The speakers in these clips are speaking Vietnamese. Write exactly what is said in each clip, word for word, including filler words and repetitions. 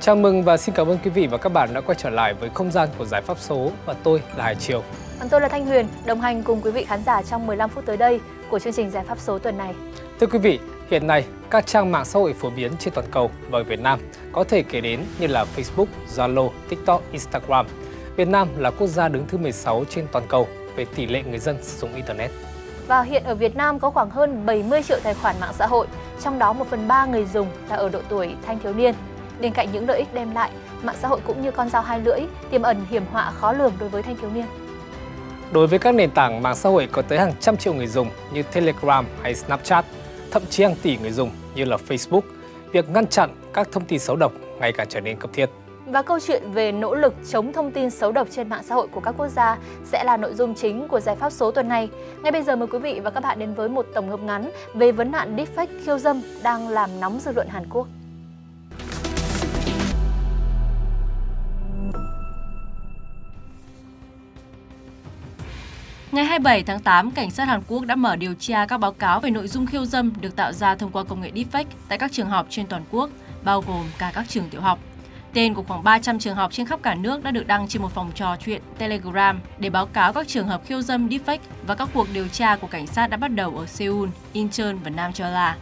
Chào mừng và xin cảm ơn quý vị và các bạn đã quay trở lại với không gian của Giải pháp số và tôi là Hải Triều. Còn tôi là Thanh Huyền, đồng hành cùng quý vị khán giả trong mười lăm phút tới đây của chương trình Giải pháp số tuần này. Thưa quý vị, hiện nay các trang mạng xã hội phổ biến trên toàn cầu và ở Việt Nam có thể kể đến như là Facebook, Zalo, TikTok, Instagram. Việt Nam là quốc gia đứng thứ mười sáu trên toàn cầu về tỷ lệ người dân sử dụng Internet. Và hiện ở Việt Nam có khoảng hơn bảy mươi triệu tài khoản mạng xã hội, trong đó một phần ba người dùng là ở độ tuổi thanh thiếu niên. Bên cạnh những lợi ích đem lại, mạng xã hội cũng như con dao hai lưỡi, tiềm ẩn hiểm họa khó lường đối với thanh thiếu niên. Đối với các nền tảng mạng xã hội có tới hàng trăm triệu người dùng như Telegram hay Snapchat, thậm chí hàng tỷ người dùng như là Facebook, việc ngăn chặn các thông tin xấu độc ngày càng trở nên cấp thiết. Và câu chuyện về nỗ lực chống thông tin xấu độc trên mạng xã hội của các quốc gia sẽ là nội dung chính của Giải pháp số tuần này. Ngay bây giờ mời quý vị và các bạn đến với một tổng hợp ngắn về vấn nạn deepfake khiêu dâm đang làm nóng dư luận Hàn Quốc. Ngày hai mươi bảy tháng tám, cảnh sát Hàn Quốc đã mở điều tra các báo cáo về nội dung khiêu dâm được tạo ra thông qua công nghệ deepfake tại các trường học trên toàn quốc, bao gồm cả các trường tiểu học. Tên của khoảng ba trăm trường học trên khắp cả nước đã được đăng trên một phòng trò chuyện Telegram để báo cáo các trường hợp khiêu dâm deepfake, và các cuộc điều tra của cảnh sát đã bắt đầu ở Seoul, Incheon và Nam Chola.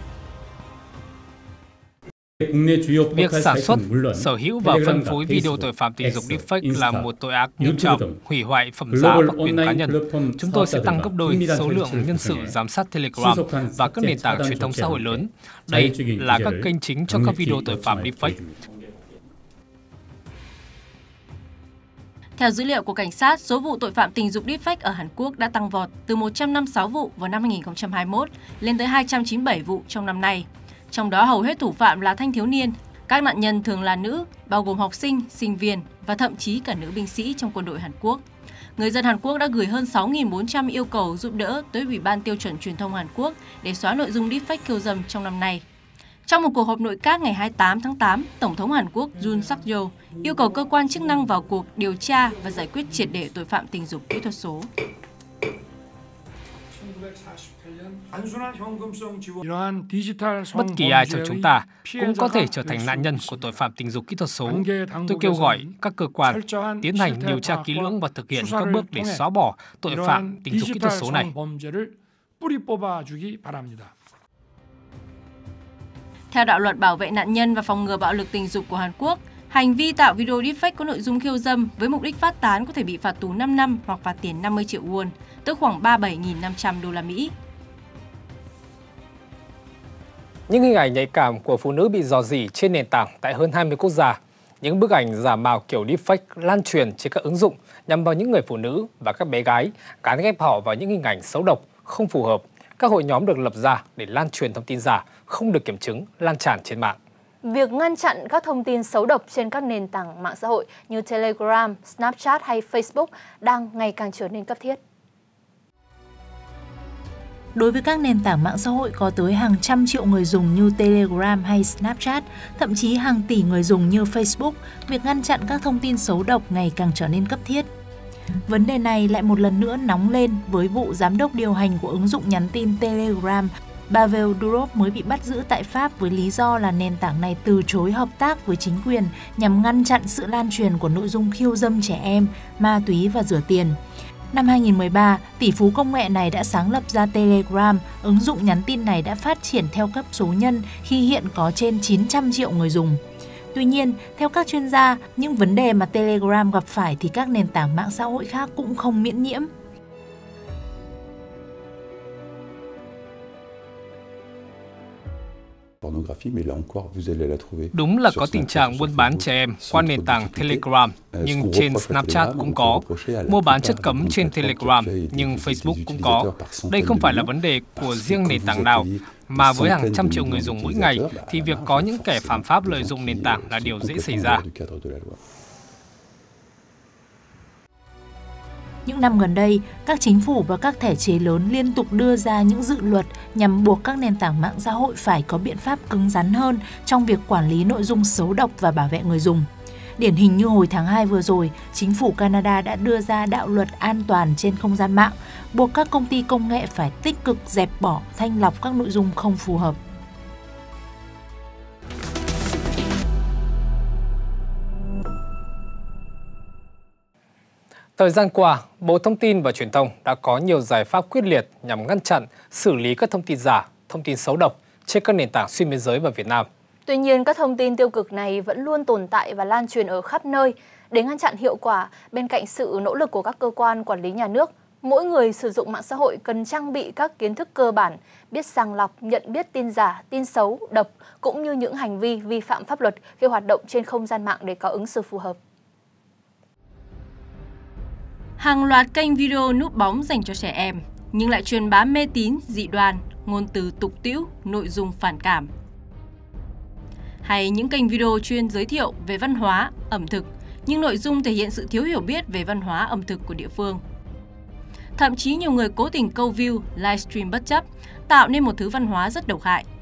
Việc sản xuất, sở hữu và phân phối video tội phạm tình dục deepfake là một tội ác nghiêm trọng, hủy hoại phẩm giá và quyền cá nhân. Chúng tôi sẽ tăng gấp đôi số lượng nhân sự giám sát Telegram và các nền tảng truyền thông xã hội lớn. Đây là các kênh chính cho các video tội phạm deepfake. Theo dữ liệu của cảnh sát, số vụ tội phạm tình dục deepfake ở Hàn Quốc đã tăng vọt từ một trăm năm mươi sáu vụ vào năm hai nghìn không trăm hai mươi mốt lên tới hai trăm chín mươi bảy vụ trong năm nay. Trong đó hầu hết thủ phạm là thanh thiếu niên. Các nạn nhân thường là nữ, bao gồm học sinh, sinh viên và thậm chí cả nữ binh sĩ trong quân đội Hàn Quốc. Người dân Hàn Quốc đã gửi hơn sáu nghìn bốn trăm yêu cầu giúp đỡ tới Ủy ban Tiêu chuẩn Truyền thông Hàn Quốc để xóa nội dung deepfake khiêu dâm trong năm nay. Trong một cuộc họp nội các ngày hai mươi tám tháng tám, Tổng thống Hàn Quốc Yoon suk yeol yêu cầu cơ quan chức năng vào cuộc điều tra và giải quyết triệt để tội phạm tình dục kỹ thuật số. Bất kỳ ai trong chúng ta cũng có thể trở thành nạn nhân của tội phạm tình dục kỹ thuật số. Tôi kêu gọi các cơ quan tiến hành điều tra kỹ lưỡng và thực hiện các bước để xóa bỏ tội phạm tình dục kỹ thuật số này. Theo đạo luật bảo vệ nạn nhân và phòng ngừa bạo lực tình dục của Hàn Quốc, hành vi tạo video deepfake có nội dung khiêu dâm với mục đích phát tán có thể bị phạt tù năm năm hoặc phạt tiền năm mươi triệu won, tức khoảng ba mươi bảy nghìn năm trăm đô la Mỹ. Những hình ảnh nhạy cảm của phụ nữ bị rò rỉ trên nền tảng tại hơn hai mươi quốc gia, những bức ảnh giả mạo kiểu deepfake lan truyền trên các ứng dụng nhằm vào những người phụ nữ và các bé gái, gán ghép họ vào những hình ảnh xấu độc, không phù hợp. Các hội nhóm được lập ra để lan truyền thông tin giả, không được kiểm chứng, lan tràn trên mạng. Việc ngăn chặn các thông tin xấu độc trên các nền tảng mạng xã hội như Telegram, Snapchat hay Facebook đang ngày càng trở nên cấp thiết. Đối với các nền tảng mạng xã hội có tới hàng trăm triệu người dùng như Telegram hay Snapchat, thậm chí hàng tỷ người dùng như Facebook, việc ngăn chặn các thông tin xấu độc ngày càng trở nên cấp thiết. Vấn đề này lại một lần nữa nóng lên với vụ giám đốc điều hành của ứng dụng nhắn tin Telegram, Pavel Durov mới bị bắt giữ tại Pháp với lý do là nền tảng này từ chối hợp tác với chính quyền nhằm ngăn chặn sự lan truyền của nội dung khiêu dâm trẻ em, ma túy và rửa tiền. Năm hai nghìn không trăm mười ba, tỷ phú công nghệ này đã sáng lập ra Telegram. Ứng dụng nhắn tin này đã phát triển theo cấp số nhân khi hiện có trên chín trăm triệu người dùng. Tuy nhiên, theo các chuyên gia, những vấn đề mà Telegram gặp phải thì các nền tảng mạng xã hội khác cũng không miễn nhiễm. Đúng là có tình trạng buôn bán trẻ em qua nền tảng Telegram, nhưng trên Snapchat cũng có. Mua bán chất cấm trên Telegram, nhưng Facebook cũng có. Đây không phải là vấn đề của riêng nền tảng nào, mà với hàng trăm triệu người dùng mỗi ngày, thì việc có những kẻ phạm pháp lợi dụng nền tảng là điều dễ xảy ra. Những năm gần đây, các chính phủ và các thể chế lớn liên tục đưa ra những dự luật nhằm buộc các nền tảng mạng xã hội phải có biện pháp cứng rắn hơn trong việc quản lý nội dung xấu độc và bảo vệ người dùng. Điển hình như hồi tháng hai vừa rồi, chính phủ Canada đã đưa ra đạo luật an toàn trên không gian mạng, buộc các công ty công nghệ phải tích cực dẹp bỏ, thanh lọc các nội dung không phù hợp. Thời gian qua, Bộ Thông tin và Truyền thông đã có nhiều giải pháp quyết liệt nhằm ngăn chặn, xử lý các thông tin giả, thông tin xấu độc trên các nền tảng xuyên biên giới vào Việt Nam. Tuy nhiên, các thông tin tiêu cực này vẫn luôn tồn tại và lan truyền ở khắp nơi. Để ngăn chặn hiệu quả, bên cạnh sự nỗ lực của các cơ quan quản lý nhà nước, mỗi người sử dụng mạng xã hội cần trang bị các kiến thức cơ bản, biết sàng lọc, nhận biết tin giả, tin xấu, độc, cũng như những hành vi vi phạm pháp luật khi hoạt động trên không gian mạng để có ứng xử phù hợp. Hàng loạt kênh video núp bóng dành cho trẻ em, nhưng lại truyền bá mê tín, dị đoan, ngôn từ tục tĩu, nội dung phản cảm. Hay những kênh video chuyên giới thiệu về văn hóa, ẩm thực, nhưng nội dung thể hiện sự thiếu hiểu biết về văn hóa ẩm thực của địa phương. Thậm chí nhiều người cố tình câu view, livestream bất chấp, tạo nên một thứ văn hóa rất độc hại.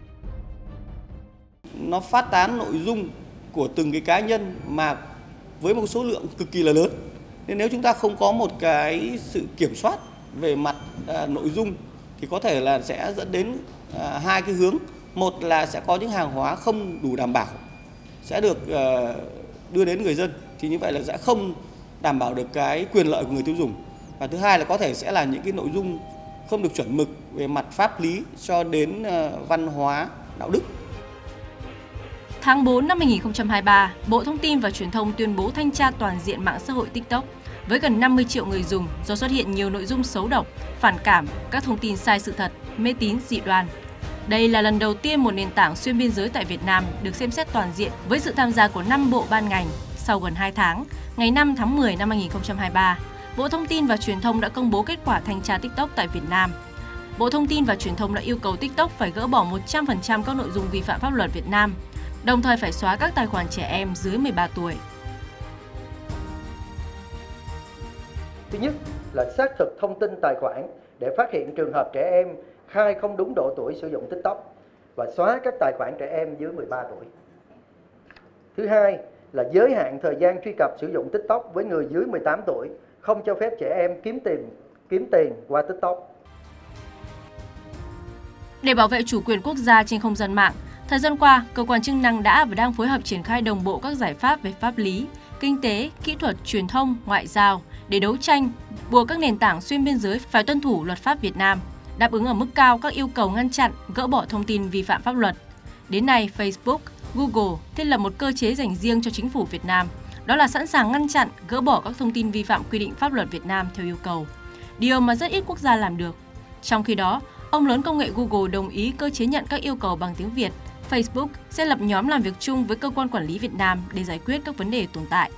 Nó phát tán nội dung của từng cái cá nhân mà với một số lượng cực kỳ là lớn. Nên nếu chúng ta không có một cái sự kiểm soát về mặt à, nội dung thì có thể là sẽ dẫn đến à, hai cái hướng. Một là sẽ có những hàng hóa không đủ đảm bảo sẽ được à, đưa đến người dân, thì như vậy là sẽ không đảm bảo được cái quyền lợi của người tiêu dùng. Và thứ hai là có thể sẽ là những cái nội dung không được chuẩn mực về mặt pháp lý cho đến à, văn hóa, đạo đức. Tháng tư năm hai nghìn không trăm hai mươi ba, Bộ Thông tin và Truyền thông tuyên bố thanh tra toàn diện mạng xã hội TikTok với gần năm mươi triệu người dùng do xuất hiện nhiều nội dung xấu độc, phản cảm, các thông tin sai sự thật, mê tín dị đoan. Đây là lần đầu tiên một nền tảng xuyên biên giới tại Việt Nam được xem xét toàn diện với sự tham gia của năm bộ ban ngành. Sau gần hai tháng, ngày năm tháng mười năm hai nghìn không trăm hai mươi ba, Bộ Thông tin và Truyền thông đã công bố kết quả thanh tra TikTok tại Việt Nam. Bộ Thông tin và Truyền thông đã yêu cầu TikTok phải gỡ bỏ một trăm phần trăm các nội dung vi phạm pháp luật Việt Nam, đồng thời phải xóa các tài khoản trẻ em dưới mười ba tuổi. Thứ nhất là xác thực thông tin tài khoản để phát hiện trường hợp trẻ em khai không đúng độ tuổi sử dụng TikTok và xóa các tài khoản trẻ em dưới mười ba tuổi. Thứ hai là giới hạn thời gian truy cập sử dụng TikTok với người dưới mười tám tuổi, không cho phép trẻ em kiếm tiền kiếm tiền qua TikTok. Để bảo vệ chủ quyền quốc gia trên không gian mạng, thời gian qua, cơ quan chức năng đã và đang phối hợp triển khai đồng bộ các giải pháp về pháp lý, kinh tế, kỹ thuật, truyền thông, ngoại giao để đấu tranh, buộc các nền tảng xuyên biên giới phải tuân thủ luật pháp Việt Nam, đáp ứng ở mức cao các yêu cầu ngăn chặn, gỡ bỏ thông tin vi phạm pháp luật. Đến nay, Facebook, Google thiết lập một cơ chế dành riêng cho chính phủ Việt Nam, đó là sẵn sàng ngăn chặn, gỡ bỏ các thông tin vi phạm quy định pháp luật Việt Nam theo yêu cầu. Điều mà rất ít quốc gia làm được. Trong khi đó, ông lớn công nghệ Google đồng ý cơ chế nhận các yêu cầu bằng tiếng Việt. Facebook sẽ lập nhóm làm việc chung với cơ quan quản lý Việt Nam để giải quyết các vấn đề tồn tại.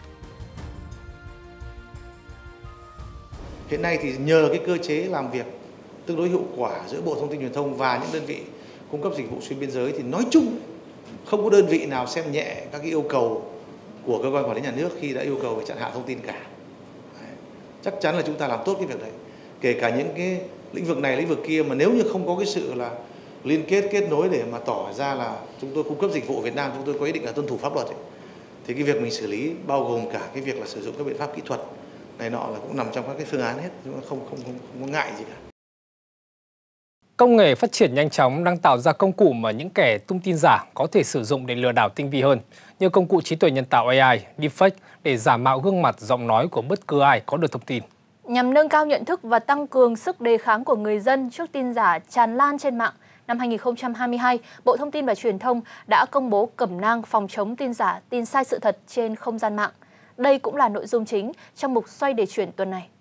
Hiện nay thì nhờ cái cơ chế làm việc tương đối hiệu quả giữa Bộ Thông tin Truyền thông và những đơn vị cung cấp dịch vụ xuyên biên giới thì nói chung không có đơn vị nào xem nhẹ các cái yêu cầu của cơ quan quản lý nhà nước khi đã yêu cầu về chặn hạ thông tin cả. Đấy. Chắc chắn là chúng ta làm tốt cái việc đấy. Kể cả những cái lĩnh vực này, lĩnh vực kia mà nếu như không có cái sự là liên kết, kết nối để mà tỏ ra là chúng tôi cung cấp dịch vụ ở Việt Nam, chúng tôi có ý định là tuân thủ pháp luật ấy, thì cái việc mình xử lý bao gồm cả cái việc là sử dụng các biện pháp kỹ thuật này nọ là cũng nằm trong các cái phương án hết, chúng ta không, không, không, không có ngại gì cả. Công nghệ phát triển nhanh chóng đang tạo ra công cụ mà những kẻ tung tin giả có thể sử dụng để lừa đảo tinh vi hơn, như công cụ trí tuệ nhân tạo A I, deepfake để giả mạo gương mặt, giọng nói của bất cứ ai có được thông tin. Nhằm nâng cao nhận thức và tăng cường sức đề kháng của người dân trước tin giả tràn lan trên mạng, năm hai nghìn không trăm hai mươi hai, Bộ Thông tin và Truyền thông đã công bố cẩm nang phòng chống tin giả, tin sai sự thật trên không gian mạng. Đây cũng là nội dung chính trong mục Xoay để chuyển tuần này.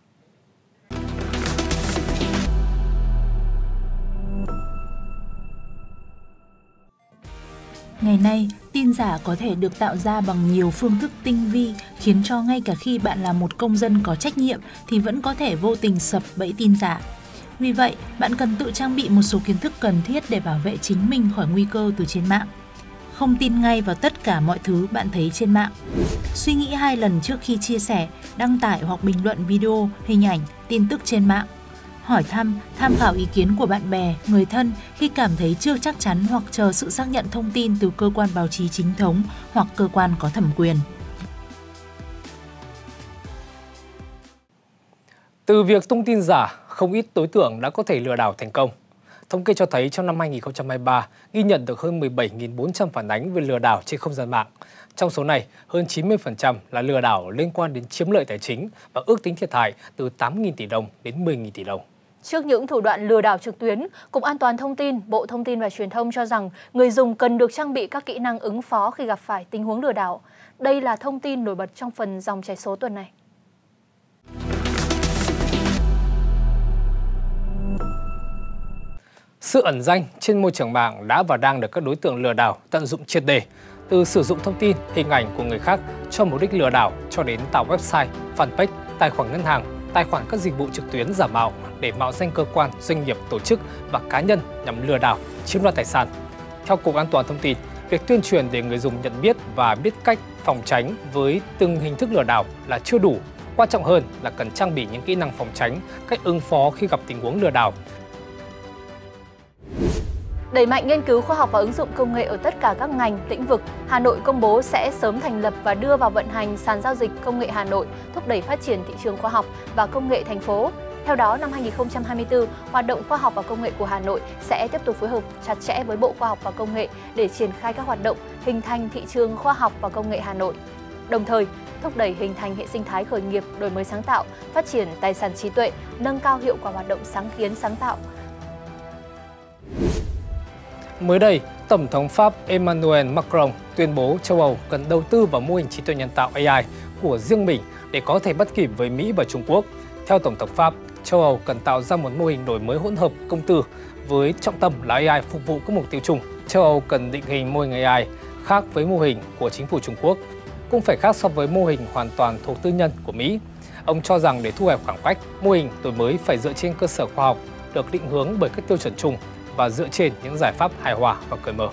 Ngày nay, tin giả có thể được tạo ra bằng nhiều phương thức tinh vi, khiến cho ngay cả khi bạn là một công dân có trách nhiệm thì vẫn có thể vô tình sập bẫy tin giả. Vì vậy, bạn cần tự trang bị một số kiến thức cần thiết để bảo vệ chính mình khỏi nguy cơ từ trên mạng. Không tin ngay vào tất cả mọi thứ bạn thấy trên mạng. Suy nghĩ hai lần trước khi chia sẻ, đăng tải hoặc bình luận video, hình ảnh, tin tức trên mạng. Hỏi thăm, tham khảo ý kiến của bạn bè, người thân khi cảm thấy chưa chắc chắn hoặc chờ sự xác nhận thông tin từ cơ quan báo chí chính thống hoặc cơ quan có thẩm quyền. Từ việc tung tin giả, không ít đối tượng đã có thể lừa đảo thành công. Thống kê cho thấy trong năm hai nghìn không trăm hai mươi ba, ghi nhận được hơn mười bảy nghìn bốn trăm phản ánh về lừa đảo trên không gian mạng. Trong số này, hơn chín mươi phần trăm là lừa đảo liên quan đến chiếm lợi tài chính và ước tính thiệt hại từ tám nghìn tỷ đồng đến mười nghìn tỷ đồng. Trước những thủ đoạn lừa đảo trực tuyến, Cục An toàn Thông tin, Bộ Thông tin và Truyền thông cho rằng người dùng cần được trang bị các kỹ năng ứng phó khi gặp phải tình huống lừa đảo. Đây là thông tin nổi bật trong phần dòng chảy số tuần này. Sự ẩn danh trên môi trường mạng đã và đang được các đối tượng lừa đảo tận dụng triệt để, từ sử dụng thông tin, hình ảnh của người khác cho mục đích lừa đảo cho đến tạo website, fanpage, tài khoản ngân hàng, tài khoản các dịch vụ trực tuyến giả mạo để mạo danh cơ quan, doanh nghiệp, tổ chức và cá nhân nhằm lừa đảo, chiếm đoạt tài sản. Theo Cục An toàn Thông tin, việc tuyên truyền để người dùng nhận biết và biết cách phòng tránh với từng hình thức lừa đảo là chưa đủ. Quan trọng hơn là cần trang bị những kỹ năng phòng tránh, cách ứng phó khi gặp tình huống lừa đảo. Đẩy mạnh nghiên cứu khoa học và ứng dụng công nghệ ở tất cả các ngành, lĩnh vực, Hà Nội công bố sẽ sớm thành lập và đưa vào vận hành sàn giao dịch công nghệ Hà Nội, thúc đẩy phát triển thị trường khoa học và công nghệ thành phố. Theo đó, năm hai nghìn không trăm hai mươi tư, hoạt động khoa học và công nghệ của Hà Nội sẽ tiếp tục phối hợp chặt chẽ với Bộ Khoa học và Công nghệ để triển khai các hoạt động hình thành thị trường khoa học và công nghệ Hà Nội. Đồng thời, thúc đẩy hình thành hệ sinh thái khởi nghiệp, đổi mới sáng tạo, phát triển tài sản trí tuệ, nâng cao hiệu quả hoạt động sáng kiến sáng tạo. Mới đây, Tổng thống Pháp Emmanuel Macron tuyên bố châu Âu cần đầu tư vào mô hình trí tuệ nhân tạo A I của riêng mình để có thể bắt kịp với Mỹ và Trung Quốc. Theo Tổng thống Pháp, châu Âu cần tạo ra một mô hình đổi mới hỗn hợp công tư với trọng tâm là A I phục vụ các mục tiêu chung. Châu Âu cần định hình mô hình A I khác với mô hình của chính phủ Trung Quốc, cũng phải khác so với mô hình hoàn toàn thuộc tư nhân của Mỹ. Ông cho rằng để thu hẹp khoảng cách, mô hình đổi mới phải dựa trên cơ sở khoa học, được định hướng bởi các tiêu chuẩn chung và dựa trên những giải pháp hài hòa và cởi mở.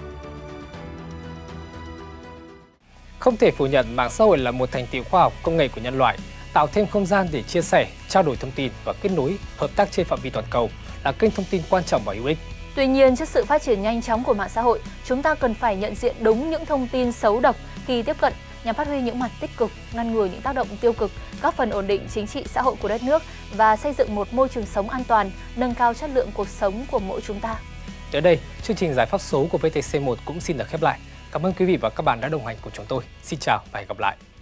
Không thể phủ nhận mạng xã hội là một thành tựu khoa học công nghệ của nhân loại, tạo thêm không gian để chia sẻ, trao đổi thông tin và kết nối, hợp tác trên phạm vi toàn cầu là kênh thông tin quan trọng và hữu ích. Tuy nhiên, trước sự phát triển nhanh chóng của mạng xã hội, chúng ta cần phải nhận diện đúng những thông tin xấu độc khi tiếp cận nhằm phát huy những mặt tích cực, ngăn ngừa những tác động tiêu cực, góp phần ổn định chính trị xã hội của đất nước và xây dựng một môi trường sống an toàn, nâng cao chất lượng cuộc sống của mỗi chúng ta. Tới đây, chương trình Giải pháp số của vê tê xê một cũng xin được khép lại. Cảm ơn quý vị và các bạn đã đồng hành cùng chúng tôi. Xin chào và hẹn gặp lại.